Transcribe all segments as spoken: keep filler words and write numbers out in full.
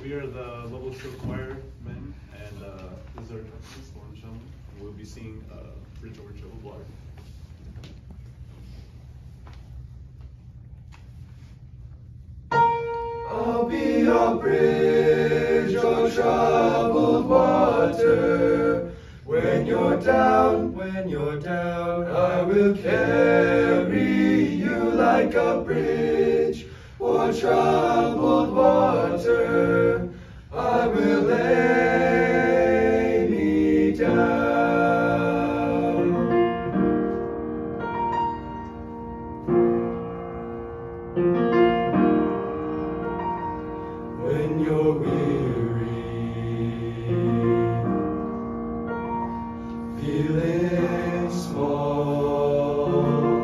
we are the Lobo Show Choir men, and uh, this is our trumpetist, Lauren Sheldon, and we'll be singing uh, Bridge Over Troubled Water. I'll be your bridge over troubled water. When you're down, when you're down, I will carry you like a bridge o'er troubled water. I will lay me down. When you're weary, feeling small,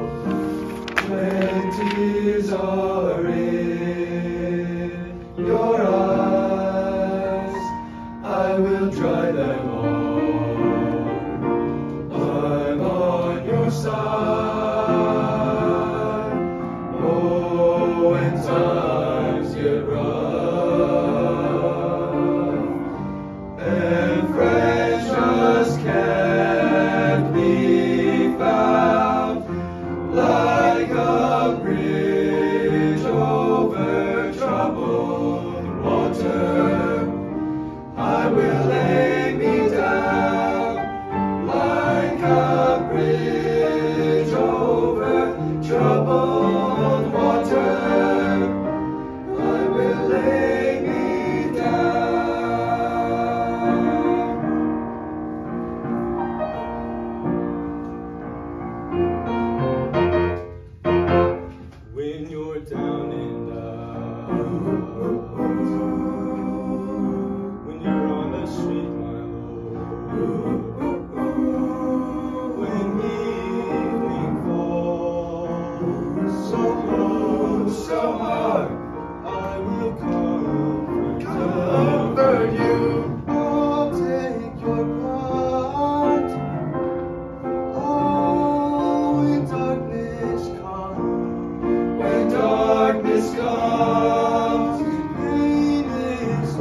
when tears are in your eyes, I will dry them all. I'm on your side. Oh, when times get rough and friends just can't be found, like a bridge over troubled water, I will lay me down. Like a bridge over troubled water, I will lay me down. When you're down and out, when you're on the street, my Lord, when evening falls so close, so hard, I will comfort, comfort you. I'll take your part. Oh, when darkness comes, when darkness comes, pain is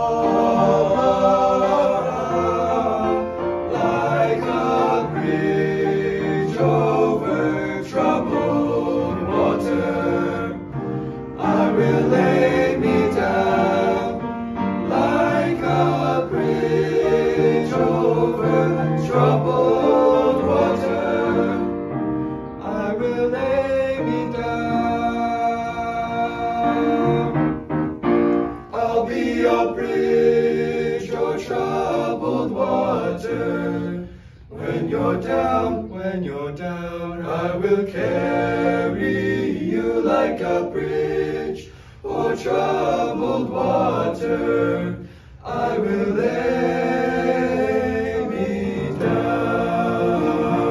all. Like a bridge over troubled water, I will lay me down. Like a bridge over troubled water, I will lay me down. I'll be your bridge o'er troubled water. When you're down, when you're down, I will carry you like a bridge o'er troubled water. I will lay me down.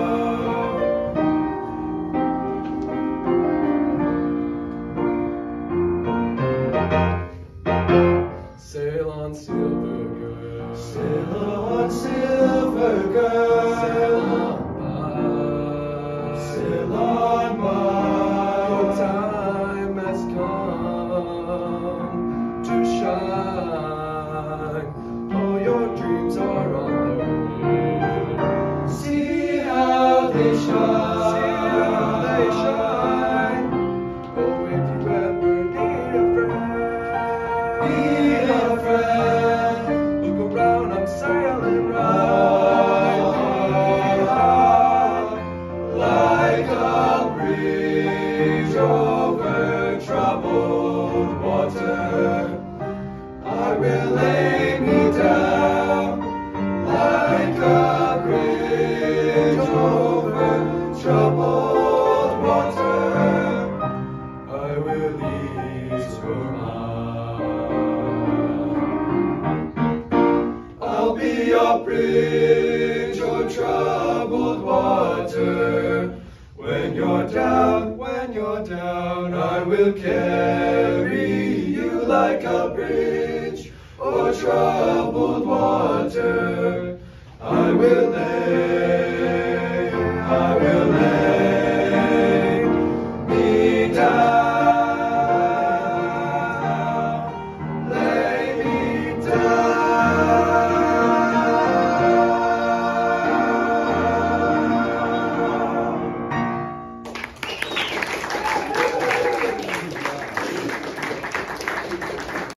Sail on, silver girl. Sail on, silver girl. Sail on by. Sail on by. Your time has come to shine. Oh, your dreams are on the way. See how they shine. See how they shine. Oh, if you ever need a friend, need a friend, look around, I'm sailing right high, like a bridge over troubled water. I will lay me down. Like a bridge over troubled water, I will ease your mind. I'll be your bridge o'er troubled water. When you're down, when you're down, I will carry you like a bridge o'er troubled water. I will lay